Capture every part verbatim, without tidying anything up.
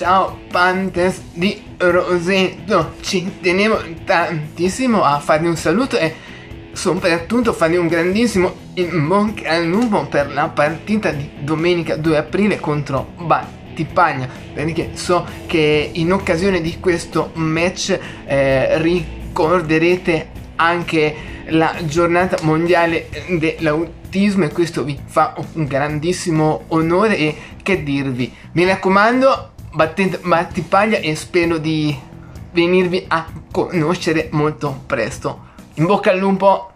Ciao Panthers di Roseto, ci tenevo tantissimo a farvi un saluto e soprattutto farvi un grandissimo in bocca al lupo per la partita di domenica due aprile contro Battipaglia, perché so che in occasione di questo match eh, ricorderete anche la giornata mondiale dell'autismo e questo vi fa un grandissimo onore e che dirvi, mi raccomando, battete Battipaglia e spero di venirvi a conoscere molto presto. In bocca al lupo!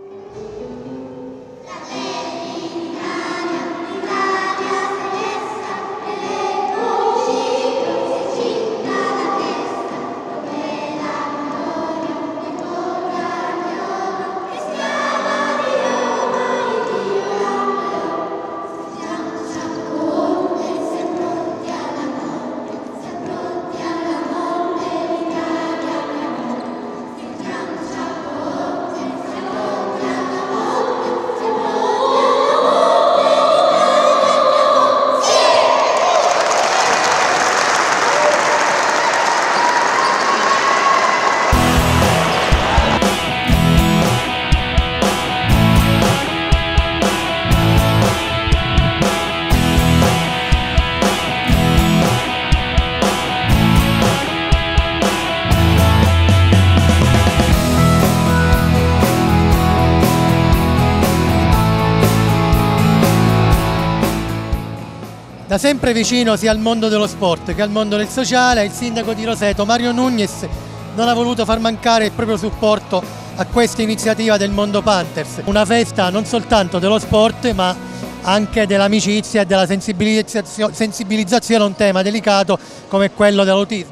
Da sempre vicino sia al mondo dello sport che al mondo del sociale, il sindaco di Roseto, Mario Nugnes, non ha voluto far mancare il proprio supporto a questa iniziativa del Mondo Panthers. Una festa non soltanto dello sport ma anche dell'amicizia e della sensibilizzazione a un tema delicato come quello dell'autismo.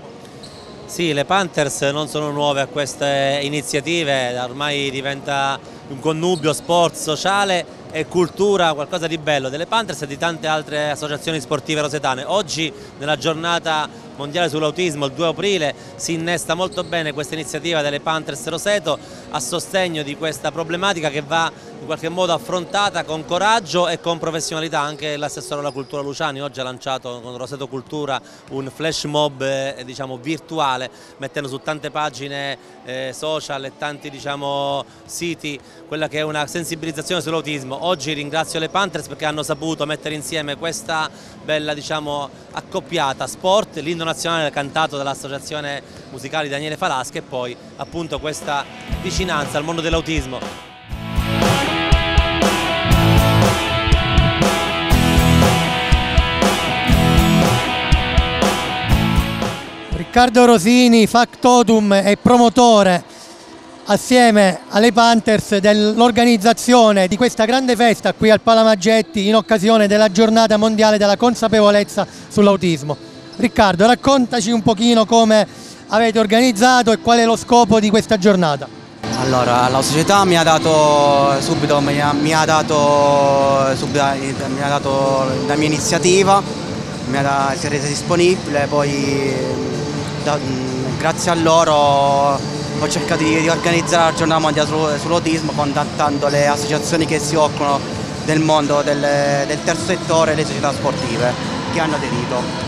Sì, le Panthers non sono nuove a queste iniziative, ormai diventa un connubio sport, sociale e cultura, qualcosa di bello delle Panthers e di tante altre associazioni sportive rosetane. Oggi nella giornata mondiale sull'autismo, il due aprile, si innesta molto bene questa iniziativa delle Panthers Roseto a sostegno di questa problematica che va in qualche modo affrontata con coraggio e con professionalità. Anche l'assessore alla cultura Luciani oggi ha lanciato con Roseto Cultura un flash mob eh, diciamo, virtuale, mettendo su tante pagine eh, social e tanti diciamo, siti quella che è una sensibilizzazione sull'autismo. Oggi ringrazio le Panthers perché hanno saputo mettere insieme questa bella diciamo, accoppiata sport, l'inno nazionale cantato dall'associazione musicale Daniele Falaschi e poi appunto questa vicinanza al mondo dell'autismo. Riccardo Rosini, factotum e promotore assieme alle Panthers dell'organizzazione di questa grande festa qui al Palamaggetti in occasione della giornata mondiale della consapevolezza sull'autismo. Riccardo, raccontaci un pochino come avete organizzato e qual è lo scopo di questa giornata. Allora, la società mi ha dato subito, mi ha, mi ha dato, subito, mi ha dato la mia iniziativa, mi ha, si è resa disponibile, poi da, grazie a loro ho cercato di, di organizzare la giornata mondiale sull'autismo contattando le associazioni che si occupano del mondo del, del terzo settore e le società sportive che hanno aderito.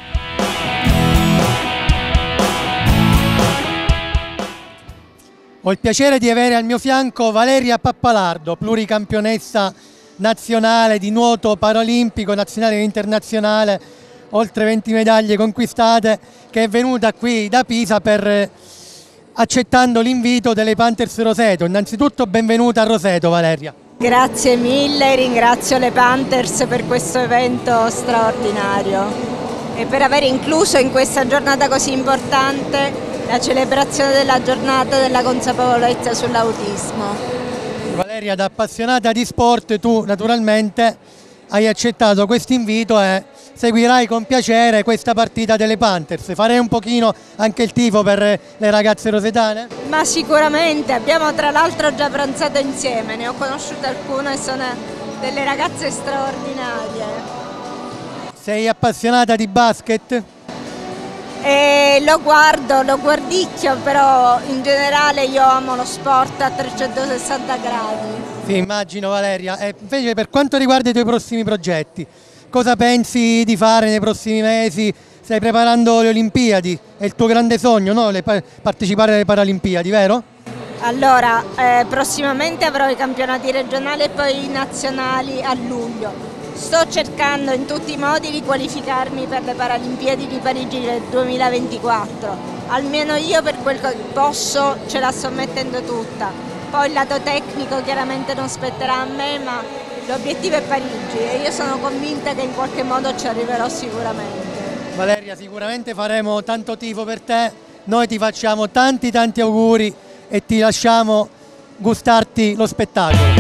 Ho il piacere di avere al mio fianco Valeria Pappalardo, pluricampionessa nazionale di nuoto paralimpico, nazionale e internazionale, oltre venti medaglie conquistate, che è venuta qui da Pisa per accettando l'invito delle Panthers Roseto. Innanzitutto benvenuta a Roseto, Valeria. Grazie mille, ringrazio le Panthers per questo evento straordinario e per aver incluso in questa giornata così importante la celebrazione della giornata della consapevolezza sull'autismo. Valeria, da appassionata di sport, tu naturalmente hai accettato questo invito e seguirai con piacere questa partita delle Panthers. Farei un pochino anche il tifo per le ragazze rosetane? Ma sicuramente, abbiamo tra l'altro già pranzato insieme, ne ho conosciute alcune e sono delle ragazze straordinarie. Sei appassionata di basket? E lo guardo, lo guardicchio, però in generale io amo lo sport a trecentosessanta gradi. Sì, immagino Valeria. E invece per quanto riguarda i tuoi prossimi progetti, cosa pensi di fare nei prossimi mesi? Stai preparando le Olimpiadi, è il tuo grande sogno, no? Le, partecipare alle Paralimpiadi, vero? Allora, eh, prossimamente avrò i campionati regionali e poi i nazionali a luglio. Sto cercando in tutti i modi di qualificarmi per le Paralimpiadi di Parigi del duemilaventiquattro. Almeno io per quel che posso ce la sto mettendo tutta. Poi il lato tecnico chiaramente non spetterà a me, ma l'obiettivo è Parigi e io sono convinta che in qualche modo ci arriverò sicuramente. Valeria, sicuramente faremo tanto tifo per te, noi ti facciamo tanti tanti auguri e ti lasciamo gustarti lo spettacolo.